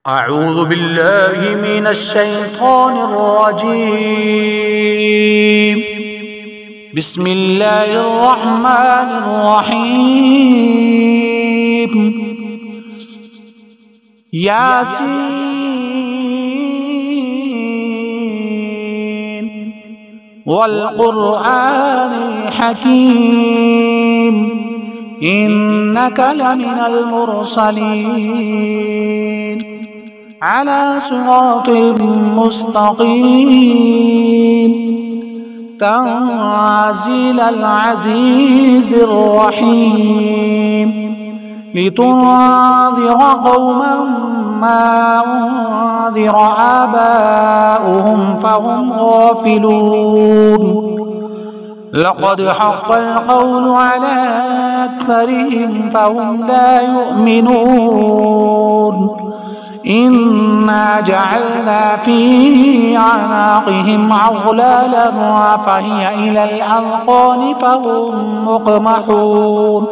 أعوذ بالله من الشيطان الرجيم. بسم الله الرحمن الرحيم. ياسين والقرآن الحكيم إنك لمن المرسلين على صراط مستقيم تنزيل العزيز الرحيم لتنذر قوما ما أنذر آباؤهم فهم غافلون لقد حق القول على أكثرهم فهم لا يؤمنون إنا جعلنا في أعناقهم أغلالا فهي إلى الأذقان فهم مقمحون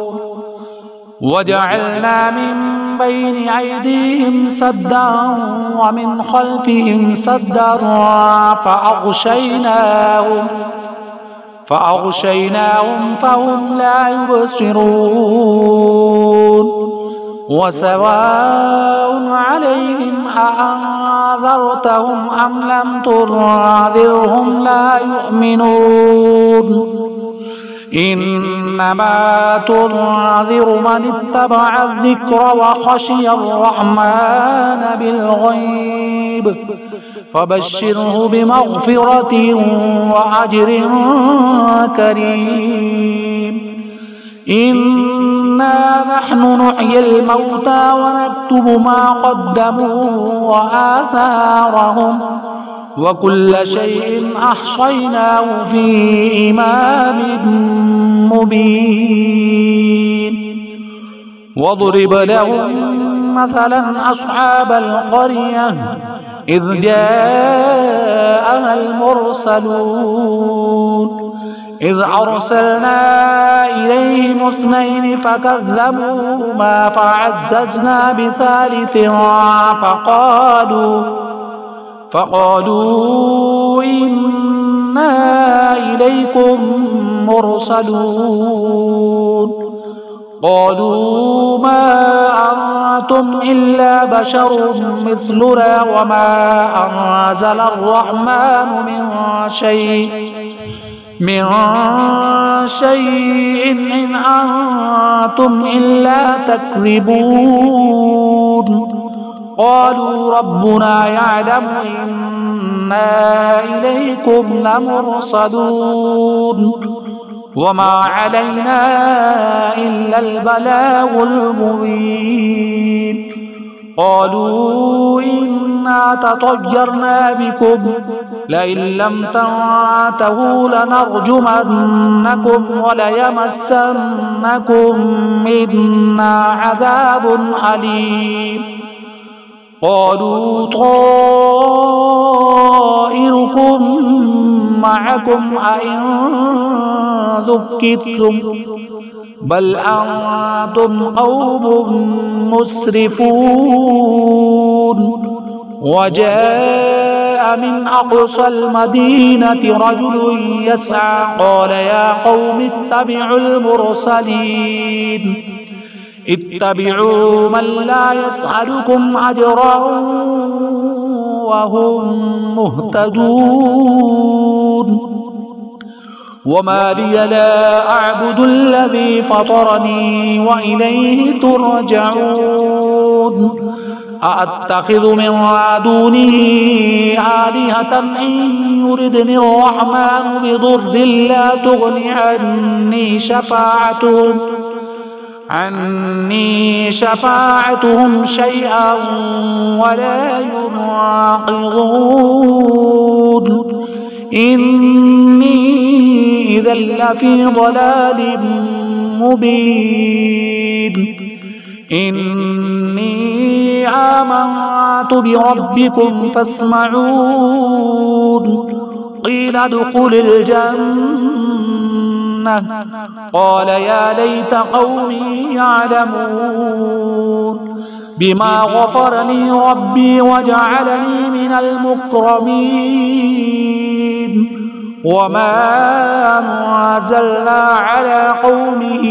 وجعلنا من بين أيديهم سدا ومن خلفهم سدا فأغشيناهم فهم لا يبصرون وسواء عليهم أأنذرتهم أم لم تنذرهم لا يؤمنون إنما تنذر من اتبع الذكر وخشي الرحمن بالغيب فبشره بمغفرة وأجر كريم إنا نحن نحيي الموتى ونكتب ما قدموا وآثارهم وكل شيء أحصيناه في إمام مبين واضرب لهم مثلا أصحاب القرية إذ جاءها المرسلون إذ أرسلنا إليهم اثنين فكذبوهما فعززنا بثالث فقالوا إنا إليكم مرسلون قالوا ما أنتم إلا بشر مثلنا وما أنزل الرحمن من شيء إن أنتم إلا تكذبون قالوا ربنا يعلم إنا إليكم لمرسلون وما علينا إلا البلاغ المبين قالوا إنا تطيرنا بكم لئن لم تنتهوا لنرجمنكم وليمسنكم منا عذاب أليم قالوا طائركم معكم أئن ذكرتم بل أنتم قوم مسرفون وجاء من أقصى المدينة رجل يسعى قال يا قوم اتبعوا المرسلين اتبعوا من لا يسألكم أجرا وهم مهتدون وما لي لا أعبد الذي فطرني وإليه ترجعون أأتخذ من دونه آلهة إن يردني الرحمن بضر لا تغن عني شفاعتهم شيئا ولا ينقذون إني إذا لفي ضلال مبين إني آمنت بربكم فاسمعون قيل ادخل الجنة قال يا ليت قومي يعلمون بما غفر لي ربي وجعلني من المكرمين وما أنزلنا على قومه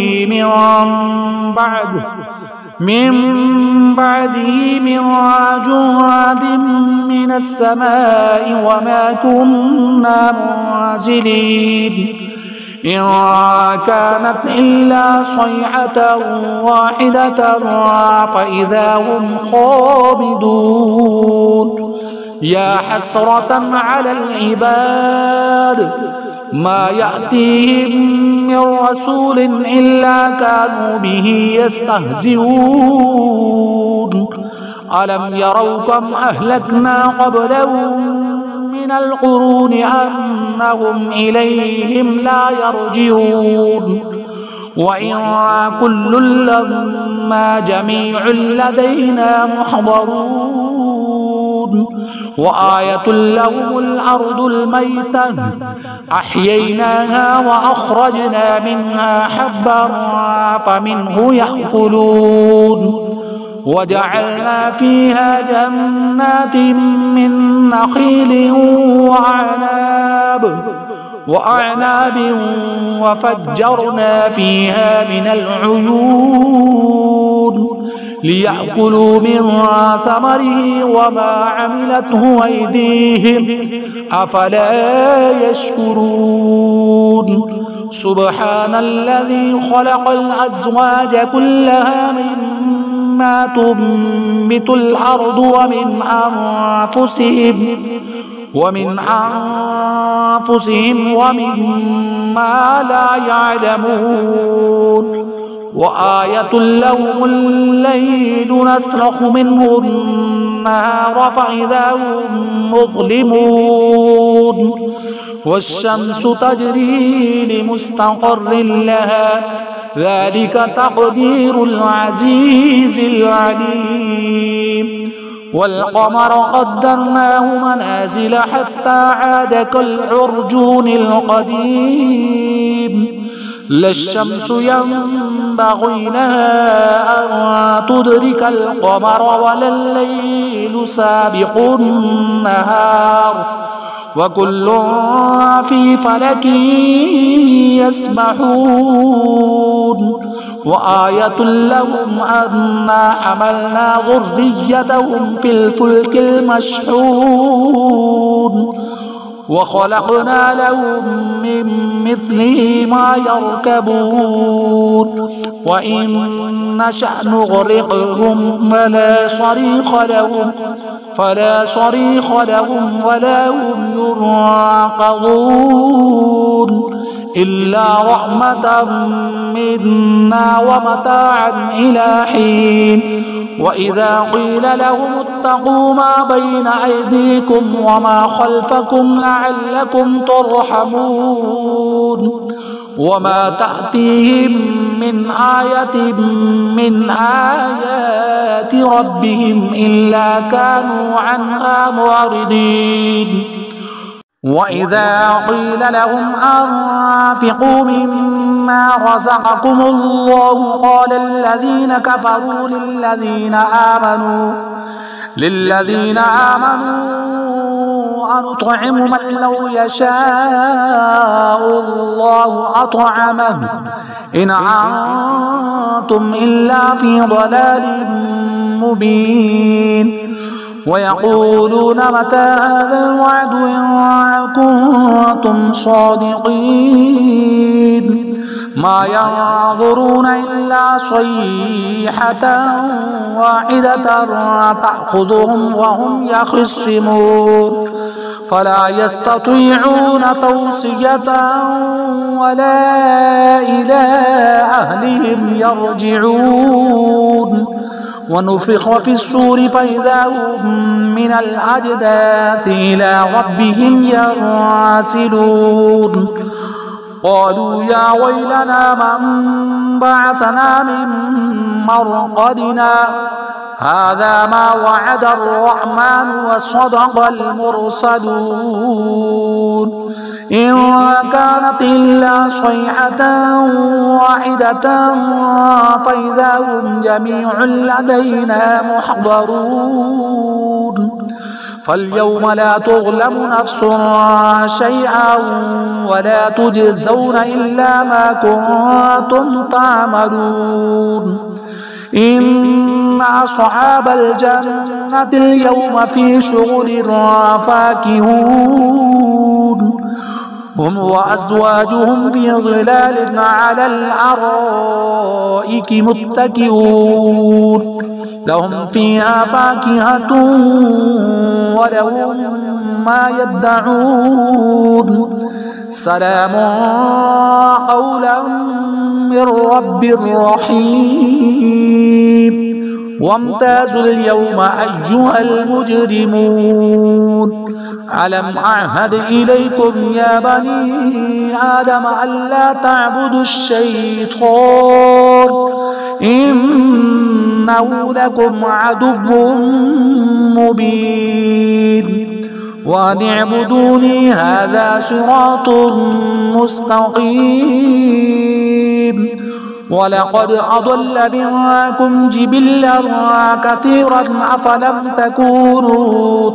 من بعده من جند من السماء وما كنا منزلين إن كانت إلا صيحة واحدة فإذا هم خامدون يا حسرة على العباد ما يأتيهم من رسول إلا كانوا به يستهزئون ألم يروا كم أهلكنا قبلهم من القرون أنهم إليهم لا يرجعون وإن كل لما جميع لدينا محضرون وآية لهم الأرض الميتة أحييناها وأخرجنا منها حبا فمنه يأكلون وجعلنا فيها جنات من نخيل وأعناب وفجرنا فيها من العيون ليأكلوا من ثمره وما عملته أيديهم أفلا يشكرون سبحان الذي خلق الأزواج كلها مما تنبت الأرض ومن أنفسهم ومما لا يعلمون وآية لهم الليل نسلخ منه النهار فإذا هم مظلمون والشمس تجري لمستقر لها ذلك تقدير العزيز العليم والقمر قدرناه منازل حتى عاد كالعرجون القديم لا الشمس ينبغي لها أن تدرك القمر ولا الليل سابق النهار وكل في فلك يسبحون وآية لهم أنا حملنا ذريتهم في الفلك المشحون وخلقنا لهم من مثله ما يركبون وإن نشأ نغرقهم فلا صريخ لهم ولا هم ينقذون إلا رحمة منا ومتاعا إلى حين وإذا قيل لهم اتقوا ما بين أيديكم وما خلفكم لعلكم ترحمون وما تأتيهم من آية من آيات ربهم إلا كانوا عنها معرضين وإذا قيل لهم أنفقوا مما رزقكم الله قال الذين كفروا للذين آمنوا أنطعم من لو يشاء الله أطعمه إن أنتم إلا في ضلال مبين ويقولون متى هذا الوعد إن كنتم صادقين ما ينظرون إلا صيحة واحدة تأخذهم وهم يخصمون فلا يستطيعون توصية ولا إلى أهلهم يرجعون ونفخ في الصور فإذا هم من الأجداث إلى ربهم ينسلون قالوا يا ويلنا من بعثنا من مرقدنا هذا ما وعد الرحمن وصدق المرسلون إن كانت إلا صيحة واحدة فإذا هم جميع لدينا محضرون فاليوم لا تظلم نفس شيئا ولا تجزون إلا ما كنتم تعملون إن أصحاب الجنة اليوم في شغل فاكهون هم وأزواجهم في ظلال على الأرائك متكئون لهم فيها فاكهة ولهم ما يدعون سلام قولا من رب رحيم وامتازوا اليوم أيها المجرمون ألم أعهد إليكم يا بني آدم ألا تعبدوا الشيطان إنه لكم عدو مبين وأن اعبدوني هذا صراط مستقيم ولقد أضل منكم جبلا كثيرا أفلم تكونوا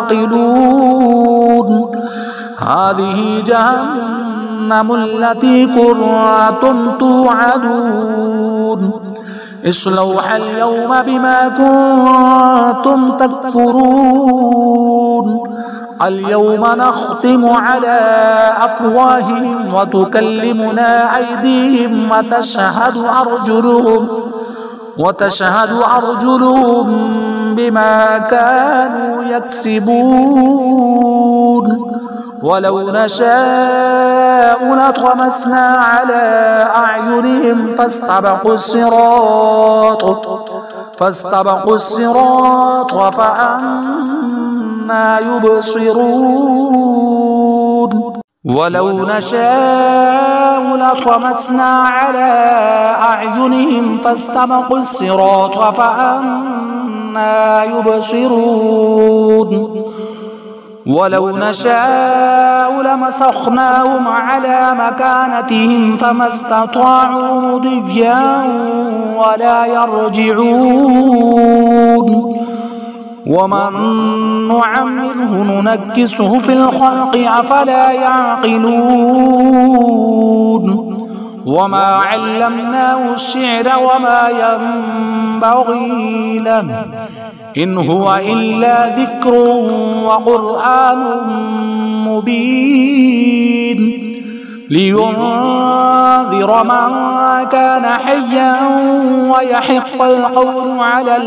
تعقلون هذه جهنم التي كنتم توعدون اصلوها اليوم بما كنتم تكفرون اليوم نختم على أفواههم وتكلمنا أيديهم وتشهد أرجلهم بما كانوا يكسبون ولو نشاء لطمسنا على أعينهم فاستبقوا الصراط فأنى يبصرون ولو نشاء لطمسنا على أعينهم فاستبقوا الصراط فأنى يبصرون ولو نشاء لمسخناهم على مكانتهم فما استطاعوا مضيا ولا يرجعون ومن نعمره ننكسه في الخلق أفلا يعقلون وما علمناه الشعر وما ينبغي له إن هو إلا ذكر وقرآن مبين لينذر من كان حيا ويحق القول على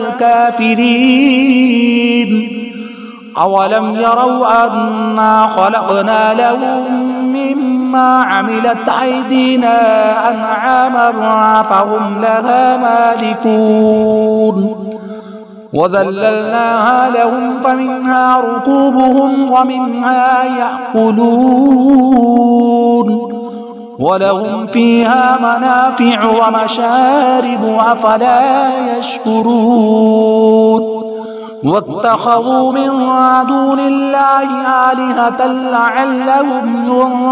الكافرين أولم يروا أنا خلقنا لهم مما عملت أيدينا أنعاما فهم لها مالكون وذللناها لهم فمنها ركوبهم ومنها يأكلون ولهم فيها منافع ومشارب أفلا يشكرون واتخذوا من دون الله آلهة لعلهم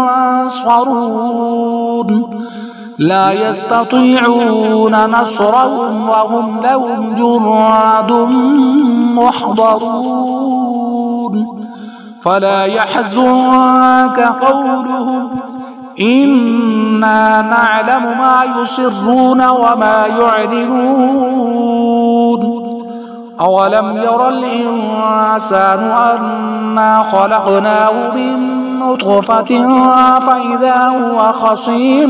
ينصرون لا يستطيعون نصرهم وهم لهم جند محضرون فلا يحزنك قولهم إنا نعلم ما يسرون وما يعلنون أولم ير الإنسان أنا خلقناه من نطفة فإذا هو خصيم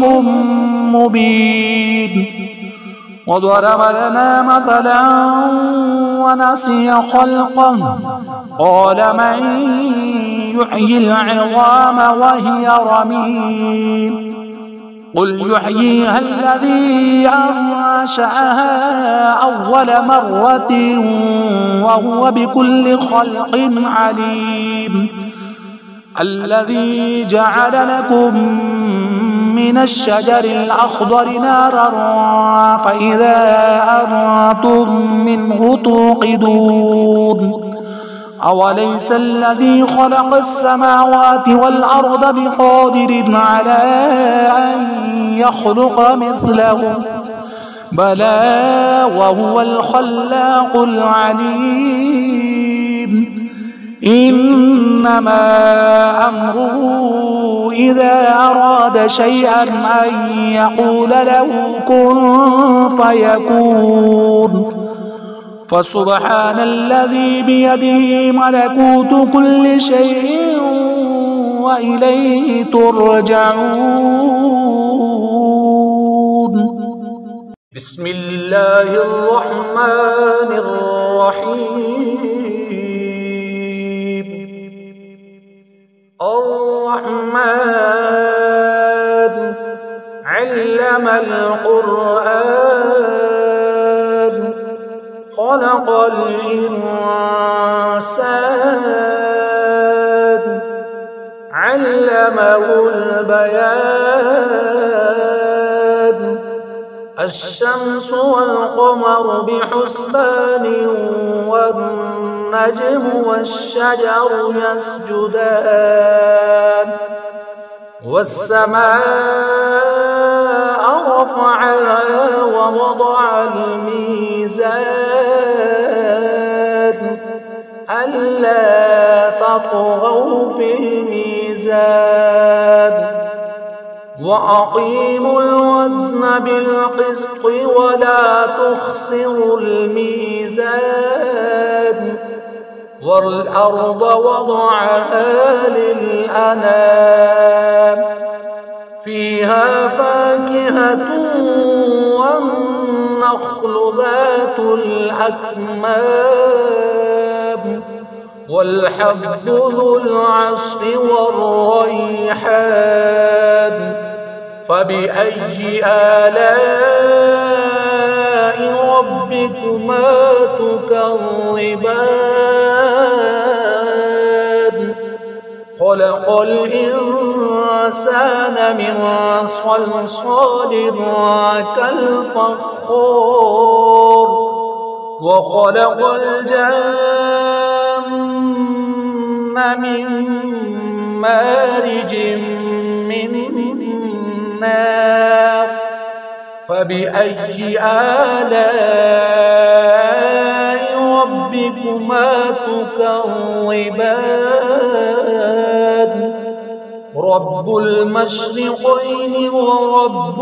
مبين وضرب لنا مثلا ونسي خلقه قال من يحيي العظام وهي رميم قل يحييها الذي أنشأها أول مرة وهو بكل خلق عليم الذي جعل لكم من من الشجر الأخضر نارا فإذا أنتم منه توقدون أوليس الذي خلق السماوات والأرض بقادر على أن يخلق مثلهم بلى وهو الخلاق العليم إنما أمره إذا أراد شيئا أن يقول له كن فيكون فسبحان الذي بيده ملكوت كل شيء وإليه ترجعون. بسم الله الرحمن الرحيم. الرحمن علم القرآن خلق الإنسان علمه البيان الشمس والقمر بحسبان والنجم والشجر يسجدان والسماء رفعها ووضع الميزان ألا تطغوا في الميزان وأقيموا الوزن بالقسط ولا تخسروا الميزان والأرض وضعها للأنام فيها فاكهة والنخل ذات الأكمام والحب ذو العصف والريحان فبأي آلاء ربكما تكذبان خلق الإنسان من صلصال كالفخار وخلق الجن من مارج من نار فبأي آلاء ربكما تكذبان رب المشرقين ورب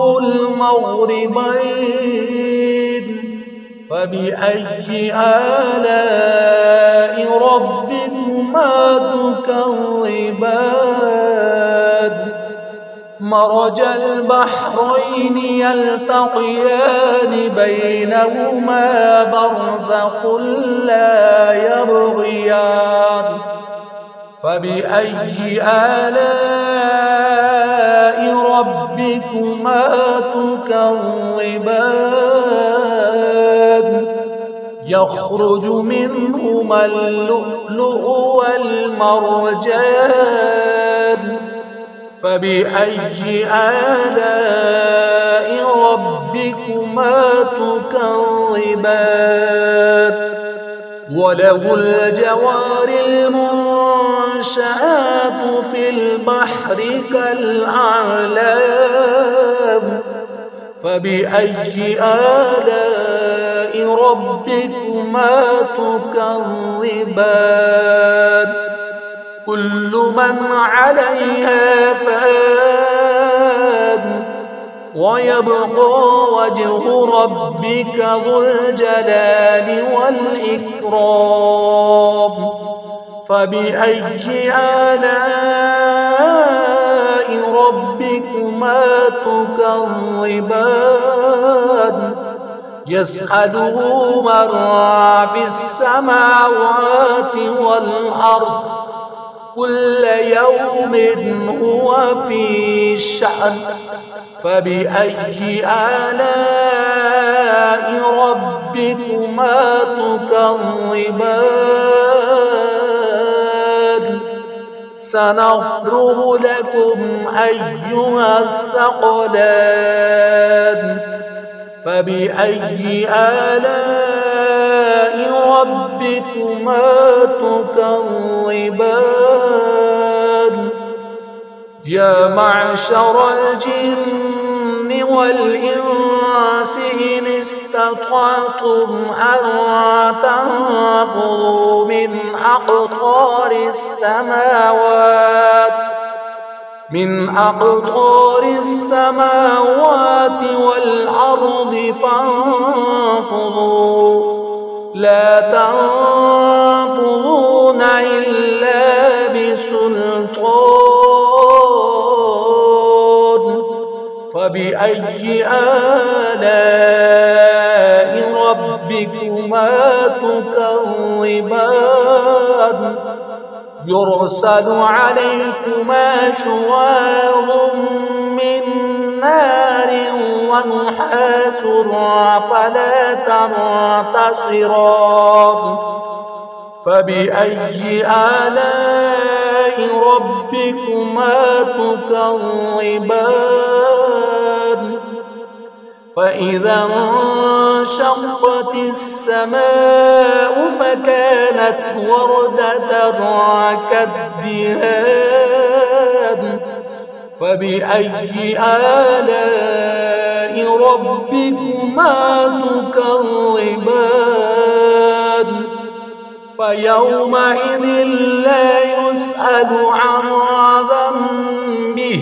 المغربين فبأي آلاء ربكما تكذبان مرج البحرين يلتقيان بينهما برزخ لا يبغيان فبأي آلاء ربكما تكذبان يخرج منهما اللؤلؤ والمرجان فبأي آلاء ربكما تكذبان وله الجوار المنشآت في البحر كالأعلام فبأي آلاء ربكما تكذبان كل من عليها فان ويبقى وجه ربك ذو الجلال والإكرام فبأي آلاء ربكما تكذبان يسأله من في السماوات والأرض كل يوم هو في شأن فبأي آلاء ربكما تكذبان سنفرغ لكم أيها الثقلان فبأي آلاء ربكما تكذبان يا معشر الجن والإنس إن استطعتم أن تنفذوا من أقطار السماوات والأرض فانفذوا لا تنفذون إلا بسلطان فبأي آلاء ربكما تكذبان يرسل عليكما شواظ من نار ونحاس فلا تنتصران فبأي آلاء ربكما تكذبان فإذا انشقت السماء فكانت وردة كالدهان فبأي آلاء ربكما تكذبان فيومئذ لا يسأل عن ذنبه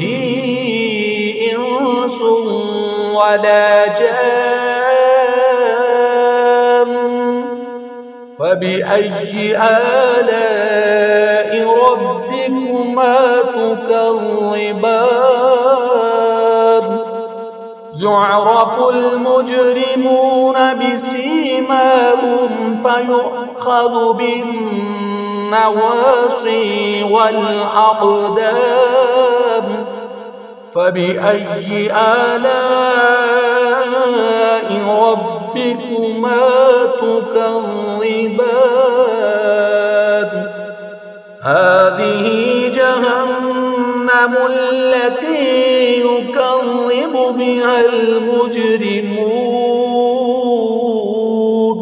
إنس ولا جان فبأي آلاء ربكما تكذبان يعرف المجرمون بسيماهم فيؤخذ بالنواصي والأقدام فبأي آلاء ربكما تكذبان هذه جهنم التي يكذب بها المجرمون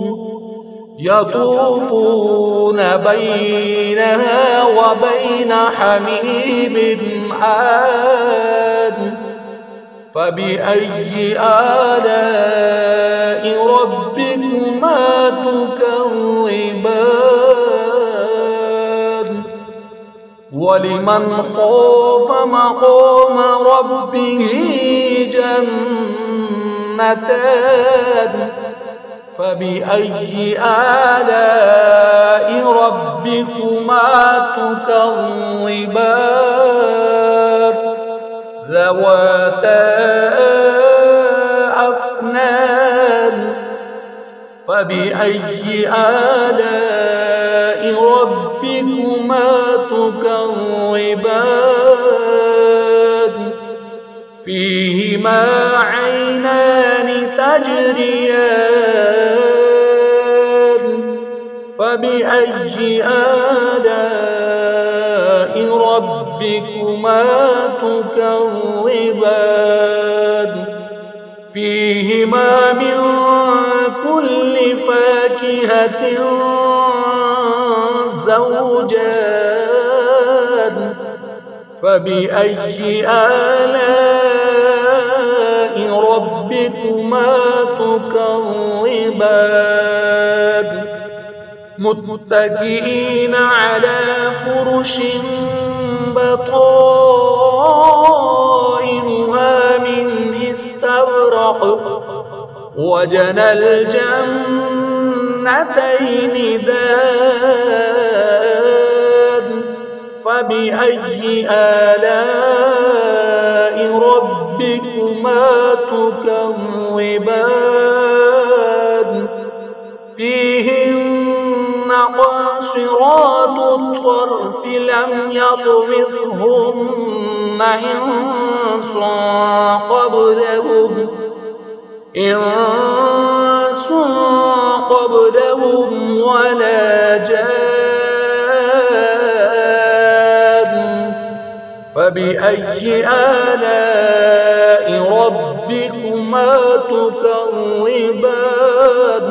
يطوفون بينها وبين حميم آن فبأي آلاء ربكما تكذبان ولمن خاف مقام ربه جنتان فبأي آلاء ربكما تكذبان ذواتا أفنان فبأي آلاء ربكما تكذبان فيهما عينان تجريان فبأي آلاء ربكما تكذبان فيهما من كل فاكهة زوجان فبأي آلاء ربكما تكذبان متكئين على فرش بطائنها من استبرق وجنى الجنتين دان فبأي آلاء ربكما تكذبان فيهن قاصرات الطرف لم يطمثهن إنس قبلهم ولا جان فبأي آلاء ربكما تكذبان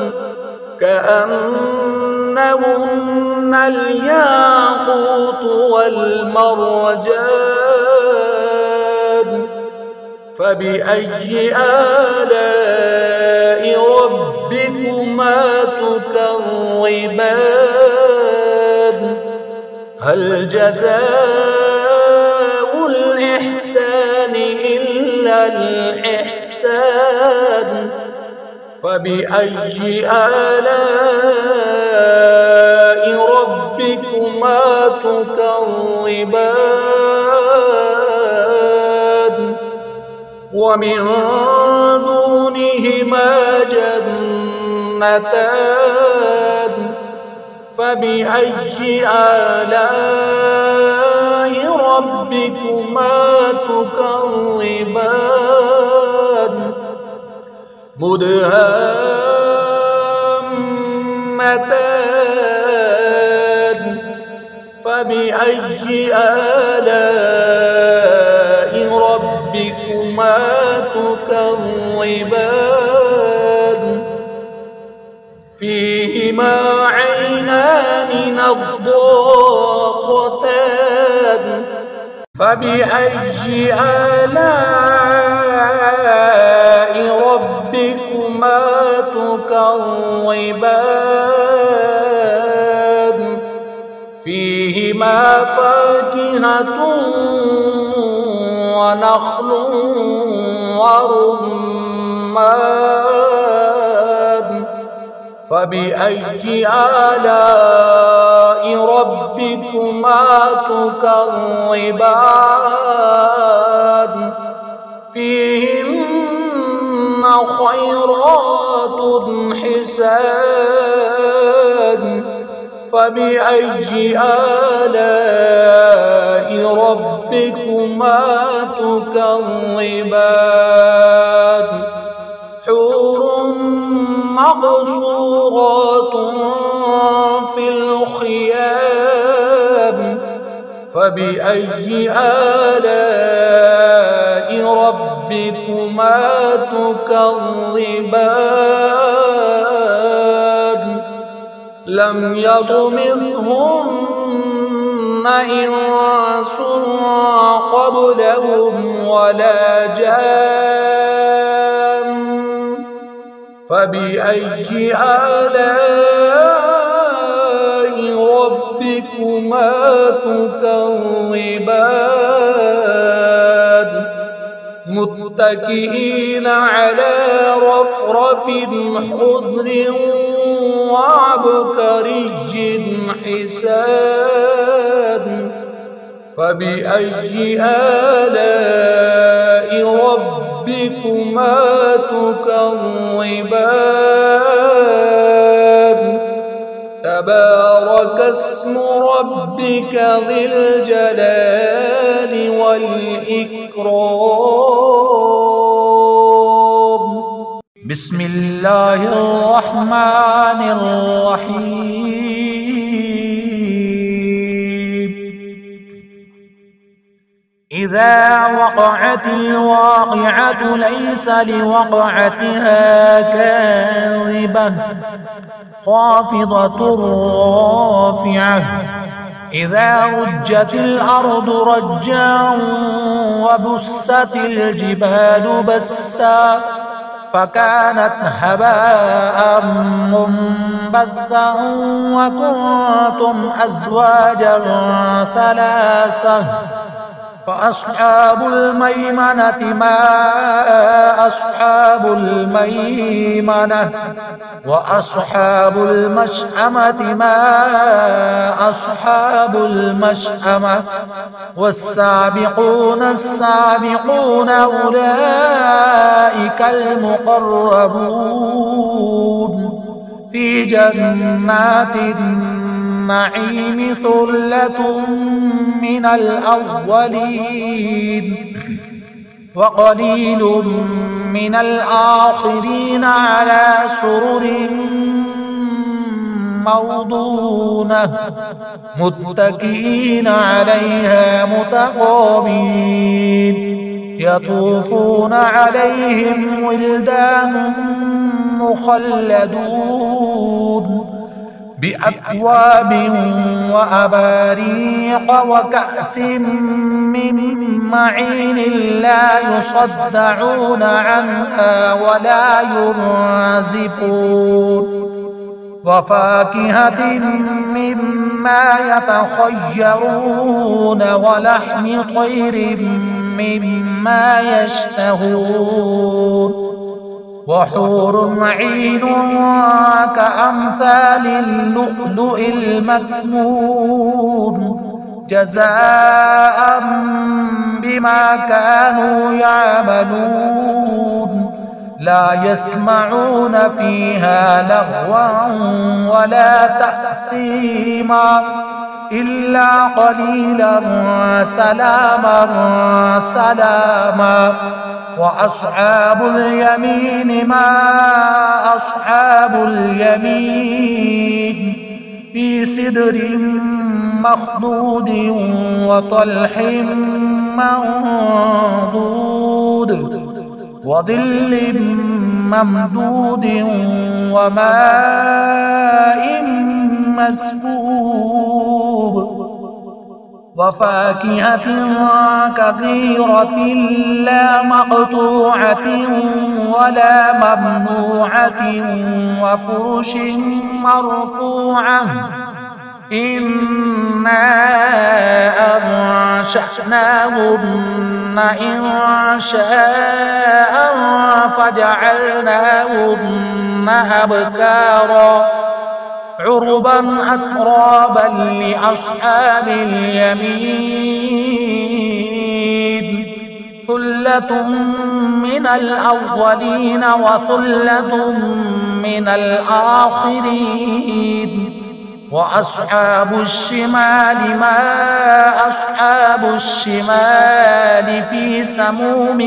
كأنهن الياقوت والمرجان فبأي آلاء ربكما تكذبان هل جزاء الإحسان إلا الإحسان فبأي آلاء ربكما تكذبان ومن دونهما جنتان فبأي آلاء ربكما تكذبان مدهامتان فبأي آلاء ربكما تكذبان فيهما عينان نضاختان فبأي آلاء ربكما تكذبان فيهما فاكهة ونخل ورمان فبأي آلاء ربكما تكذبان فيهن خيرات حسان فبأي آلاء ربكما تكذبان حور مقصورات في الخيام فبأي آلاء ربكما تكذبان لم يطمثهن إنس قبلهم ولا جان فبأي آلاء ربكما تكذبان متكئين على رفرف خضر وعبقري حسان فبأي آلاء ربكما تكذبان تبارك اسم ربك ذي الجلال والإكرام بسم الله الرحمن الرحيم إذا وقعت الواقعة ليس لوقعتها كاذبة خافضة رافعة إذا رجت الأرض رجا وبست الجبال بسا فكانت هباء منبثا وكنتم أزواجا ثلاثة فأصحاب الميمنة ما أصحاب الميمنة وأصحاب المشأمة ما أصحاب المشأمة والسابقون السابقون أولئك المقربون في جنات النعيم ثلة من الأولين وقليل من الآخرين على سرر موضونة متكئين عليها متقابلين يطوفون عليهم ولدان مخلدون بأكواب وأباريق وكأس من معين لا يصدعون عنها ولا ينزفون وفاكهة مما يتخيرون ولحم طير مما يشتهون وحور عين كأمثال اللؤلؤ المكنون جزاء بما كانوا يعملون لا يسمعون فيها لغوا ولا تأثيما إلا قليلا سلاما سلاما وأصحاب اليمين ما أصحاب اليمين في سدر مخضود وطلح منضود وظل ممدود وماء مسكوب وفاكهة كثيرة لا مقطوعة ولا ممنوعة وفرش مرفوعة إنا أنشأناهن إنشاء فجعلناهن أبكارا عربا أترابا لأصحاب اليمين ثلة من الأولين وثلة من الآخرين وأصحاب الشمال ما أصحاب الشمال في سموم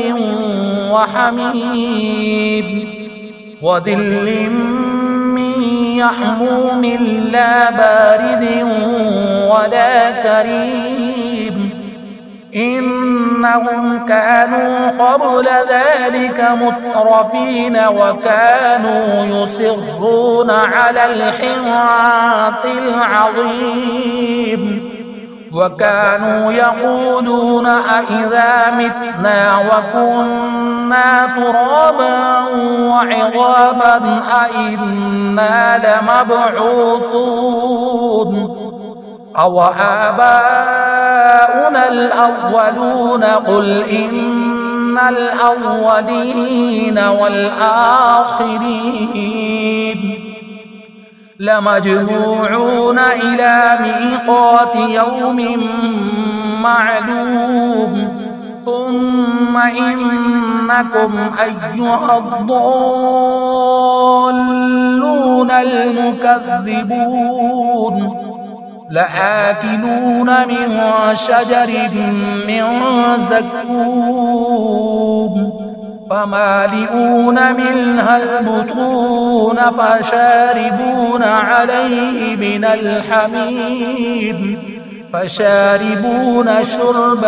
وحميم وظل من يحموم لا بارد ولا كريم إنهم كانوا قبل ذلك مترفين وكانوا يصرون على الحنث العظيم وكانوا يقولون أإذا متنا وكنا ترابا وعظاما أإنا لمبعوثون أو آباؤنا الأولون قل إن الأولين والآخرين لمجموعون إلى ميقات يوم معلوم ثم إنكم أيها الضالون المكذبون لآكلون من شجر من زقوم فمالئون منها البطون فشاربون عليه من الحميم فشاربون شرب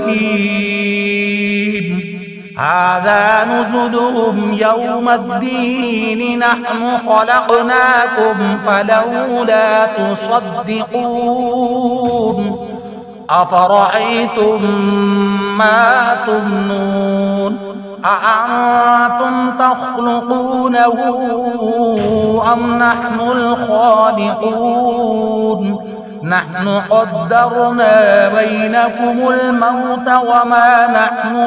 الهيم هذا نزلهم يوم الدين نحن خلقناكم فلولا تصدقون أفرأيتم ما تمنون أأنتم تخلقونه أم نحن الخالقون نحن قدرنا بينكم الموت وما نحن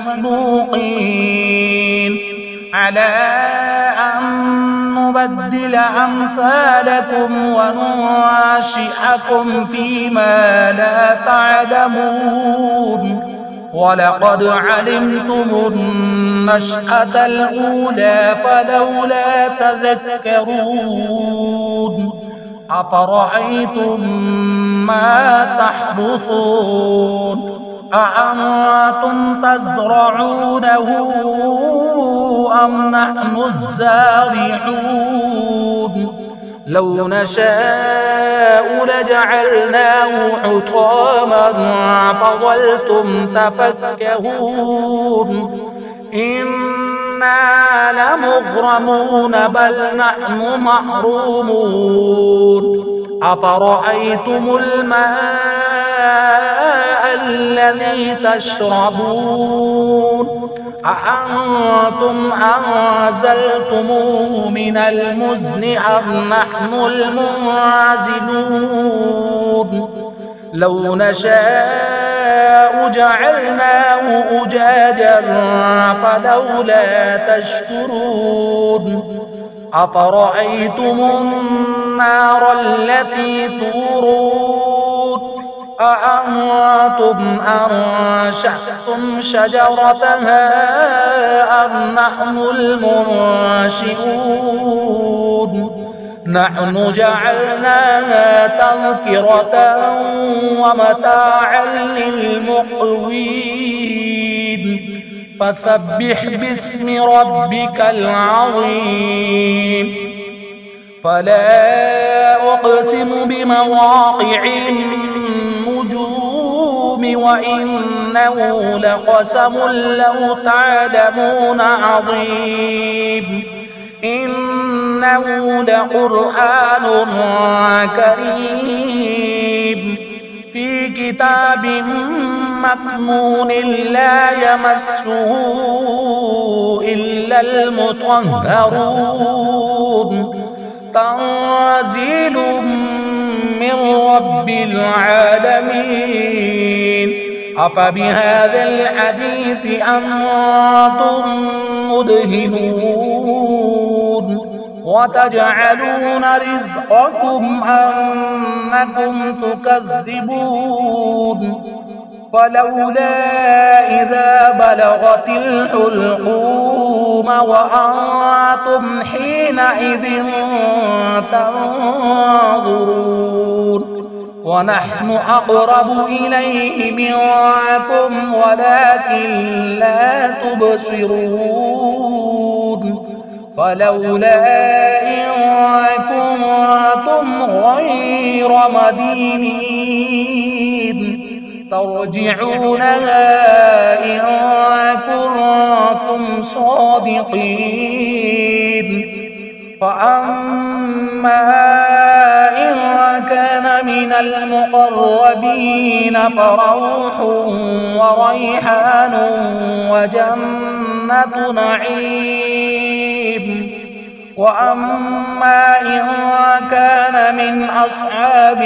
بمسبوقين على أن نبدل أمثالكم وننشئكم فيما لا تعلمون ولقد علمتم النشأة الأولى فلولا تذكرون أفرأيتم ما تحرثون أأنتم تزرعونه أم نحن الزارعون لو نشاء لجعلناه حطاما فظلتم تفكهون إنا لمغرمون بل نحن محرومون أفرأيتم الماء الذي تشربون أأنتم أنزلتموه من المزن أم نحن المنزلون لو نشاء جعلناه أجاجا فلولا تشكرون أفرأيتم النار التي تورون أأنتم أنشأتم شجرتها أم نحن المنشئون نحن جعلناها تذكرة ومتاعا للمقوين فسبح باسم ربك العظيم فلا أقسم بمواقع النجوم وإنه لقسم لو تعلمون عظيم إنه لقرآن كريم في كتاب مكنون لا يمسه إلا المطهرون تنزيل من رب العالمين أفبهذا الحديث أنتم مدهنون وتجعلون رزقكم أنكم تكذبون فلولا إذا بلغت الحلقوم وأنتم حينئذ تنظرون ونحن أقرب إليه منكم ولكن لا تبصرون فلولا إن كنتم غير مدينين ترجعونها إن كنتم صادقين فأما إن كان من المقربين فروح وريحان وجنة نعيم وأما إن كان من أصحاب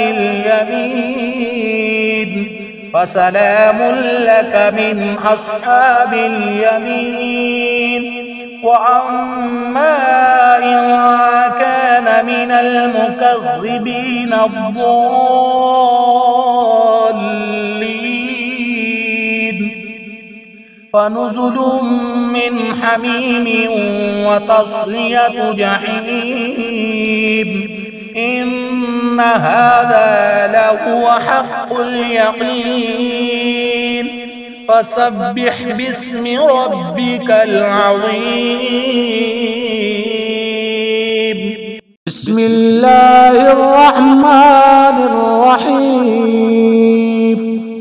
اليمين فسلام لك من أصحاب اليمين وأما إن كان من المكذبين الضالين فنزل من حميم وتصلية جحيم إن هذا لهو حق اليقين فسبح باسم ربك العظيم بسم الله الرحمن الرحيم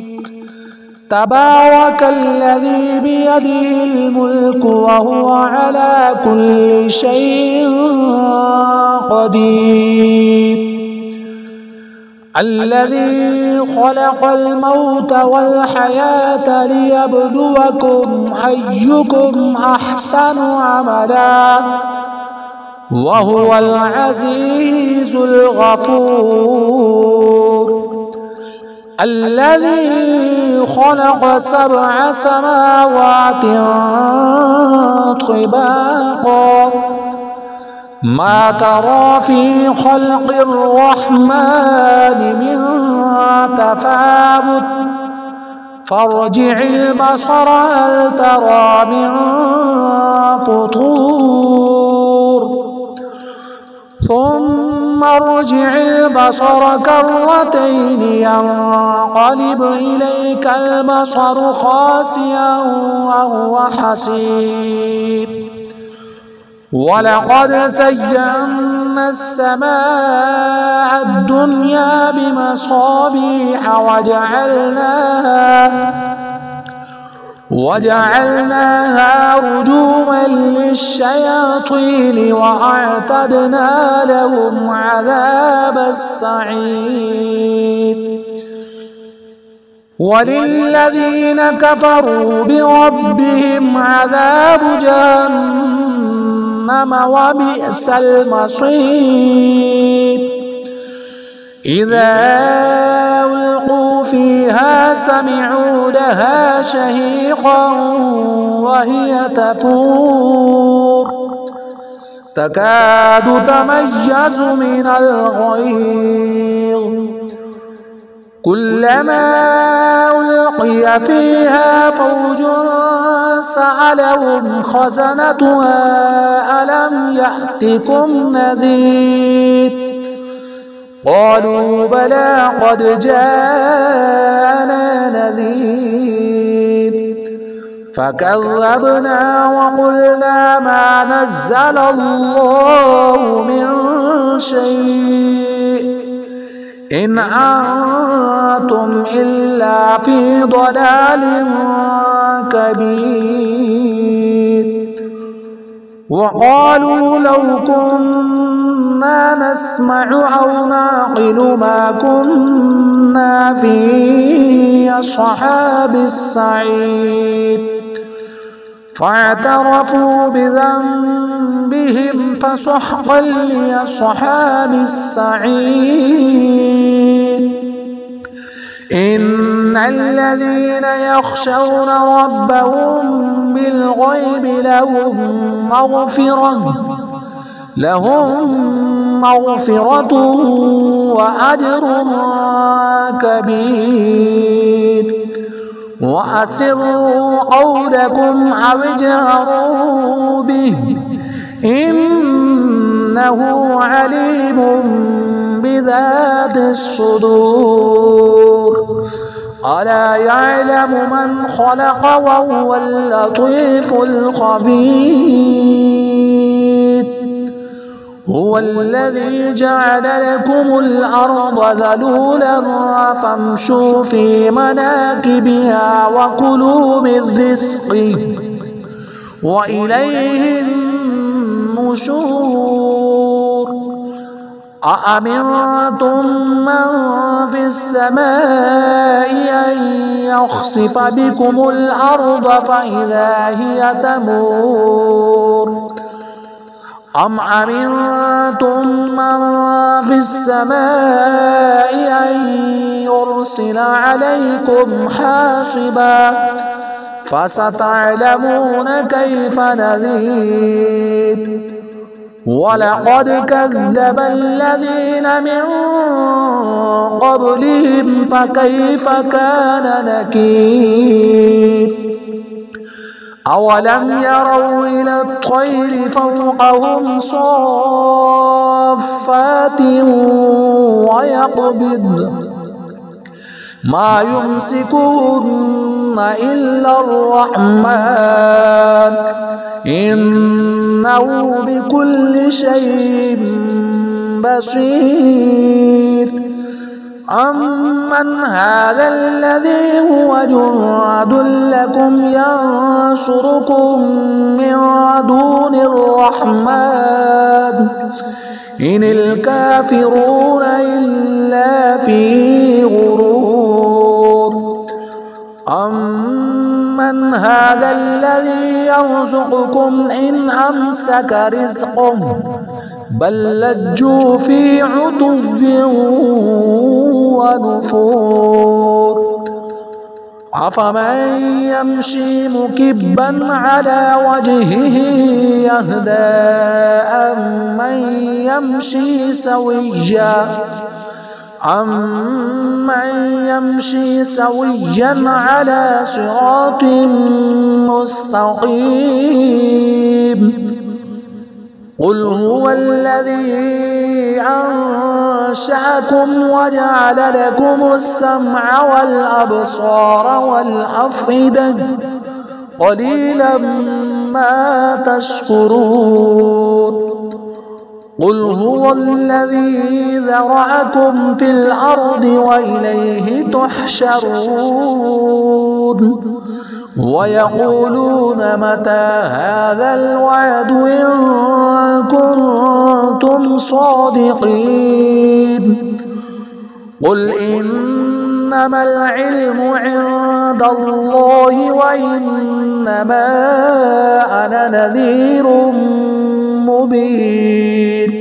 تبارك الذي بيده الملك وهو على كل شيء قدير الذي خلق الموت والحياة ليبلوكم أيكم أحسن عملا وهو العزيز الغفور الذي خلق 7 سماوات طباقا ما ترى في خلق الرحمن من تفاوت فارجع البصر هل ترى من فطور ثم ارجع البصر كرتين ينقلب إليك البصر خاسئا وهو حسير ولقد زينا السماء الدنيا بمصابيح وجعلناها رجوما للشياطين وأعتدنا لهم عذاب السعير. وللذين كفروا بربهم عذاب جهنم وبئس المصير. إذا ألقوا فيها سمعوا لها شهيقا وهي تفور تكاد تميز من الغيظ كلما ألقي فيها فوج سألهم خزنتها ألم يأتكم نذير قالوا بلى قد جاءنا نذير فكذبنا وقلنا ما نزل الله من شيء إن أنتم إلا في ضلال كبير. وقالوا لو كنا نسمع أو نعقل ما كنا في أصحاب السعير فاعترفوا بذنبهم فسحقا لأصحاب السعير. إن الذين يخشون ربهم بالغيب لهم مغفرة وأجر كبير. وأسروا قولكم أو اجهروا به إنه عليم بذات الصدور. ألا يعلم من خلق وهو اللطيف الخبير. هو الذي جعل لكم الأرض ذلولا فامشوا في مناكبها وكلوا من رزقه وإليه النشور. أأمنتم من في السماء أن يخسف بكم الأرض فإذا هي تمور أم أمنتم من في السماء أن يرسل عليكم حاصبا فستعلمون كيف نذير. ولقد كذب الذين من قبلهم فكيف كان نكير. أولم يروا إلى الطير فوقهم صافات ويقبض ما يمسكهن إلا الرحمن إنه بكل شيء بصير. أمن هذا الذي هو جند لكم ينصركم من دون الرحمن إن الكافرون إلا في غرور. أمن هذا الذي يرزقكم إن أمسك رزقه بل لجوا في عتو ونفور. أفمن يمشي مكبا على وجهه يهدى أمن يمشي سويا على صراط مستقيم. قل هو الذي أنشأكم وجعل لكم السمع والأبصار والأفئدة قليلا ما تشكرون قل هو الذي ذرأكم في الأرض وإليه تحشرون ويقولون متى هذا الوعد إن كنتم صادقين قل إنما العلم عند الله وإنما أنا نذير مبين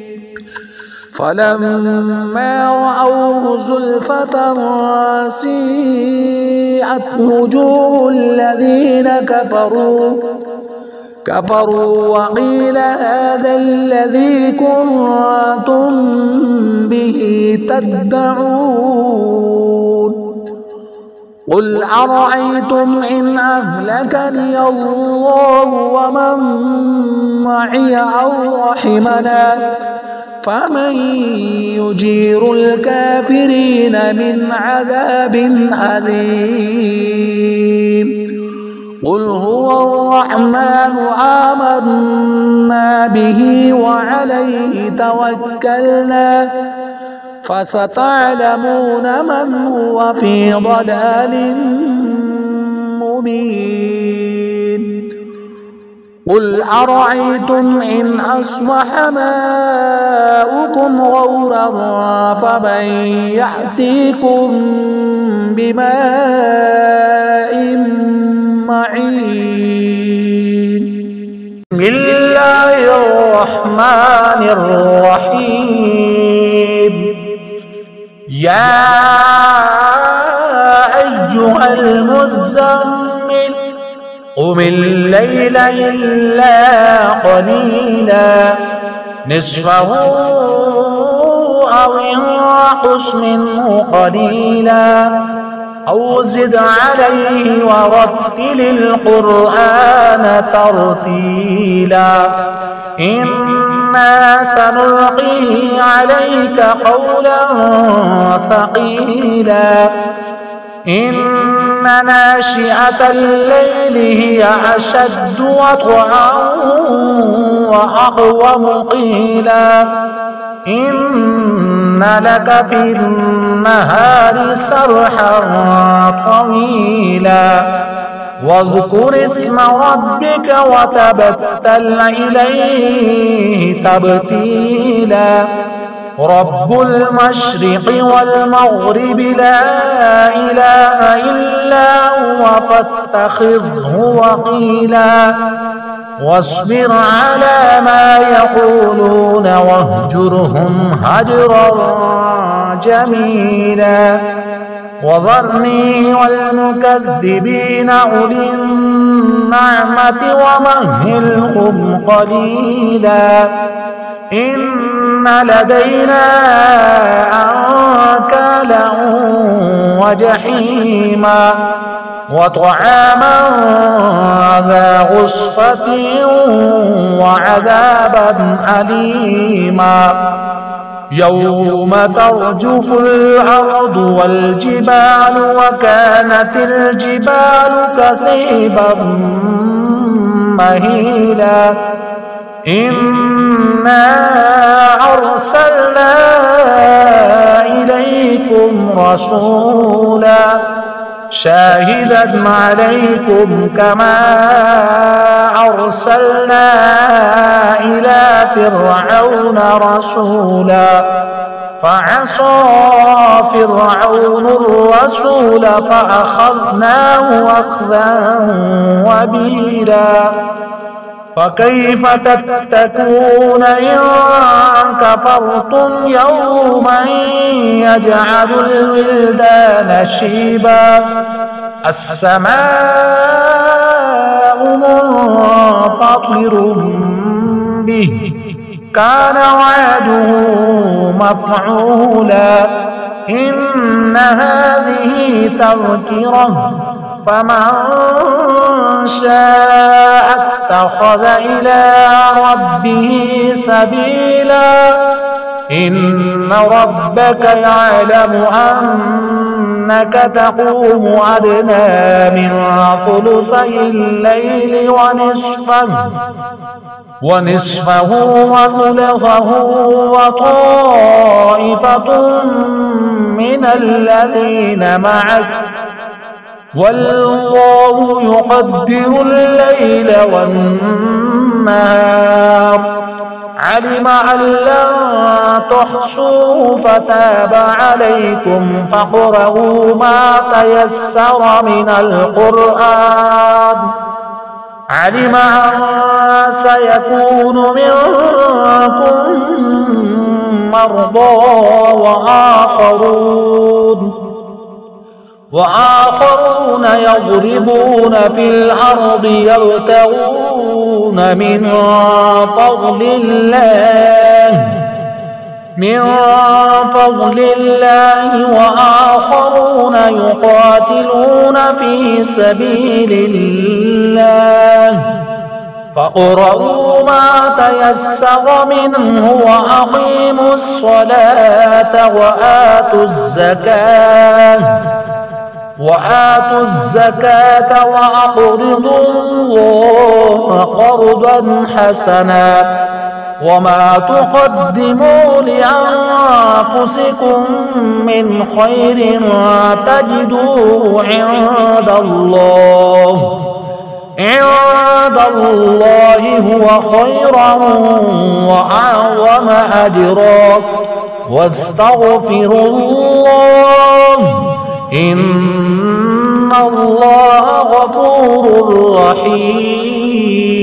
فلما رأوه زلفة سيئت وجوه الذين كفروا وقيل هذا الذي كنتم به تدعون قل أرأيتم إن أهلكني الله ومن معي أو رحمنا فمن يجير الكافرين من عذاب أليم قل هو الرحمن آمنا به وعليه توكلنا فستعلمون من هو في ضلال مبين قل أرأيتم إن أصبح ماؤكم غورا فمن يأتيكم بماء معين بسم الله الرحمن الرحيم يا أيها المزمل قم الليل إلا قليلا نصفه أو انقص منه قليلا أو زد عليه ورتل القرآن ترتيلا إنا سنلقي عليك قولا ثقيلا إن ناشئة الليل هي أشد وطئا وأقوم قيلا إن لك في النهار سرحا طويلا واذكر اسم ربك وتبتل إليه تبتيلا رب المشرق والمغرب لا إله إلا هو فاتخذه وقيلا واصبر على ما يقولون واهجرهم هجرا جميلا وذرني والمكذبين أولي النعمة ومهلهم قليلا إن لدينا أنكالا وجحيما وطعاما ذا غصة وعذابا أليما يوم ترجف الأرض والجبال وكانت الجبال كثيبا مهيلا إنا أرسلنا إليكم رسولا شاهدا عليكم كما أرسلنا إلى فرعون رسولا فعصى فرعون الرسول فأخذناه أخذا وبيلا فكيف تتقون إن كفرتم يوما يجعل الولدان شيبا السماء منفطر به كان وعده مفعولا إن هذه تذكرة فمن شاء اتخذ إلى ربه سبيلا إن ربك يعلم إنك تقوم أدنى من ثلثي الليل ونصفه وثلثه وطائفة من الذين معك والله يقدر الليل والنهار علم أن لن تحصوه فتاب عليكم فاقرؤوا ما تيسر من القرآن علم أن سيكون منكم مرضى وآخرون يضربون في الأرض يبتغون من فضل الله وآخرون يقاتلون في سبيل الله فاقرؤوا ما تيسر منه وأقيموا الصلاة وآتوا الزكاة وأقرضوا الله قرضا حسنا وما تقدموا لأنفسكم من خير تجدوه عند الله هو خيرا وأعظم أجرا واستغفروا الله إن الله غفور رحيم.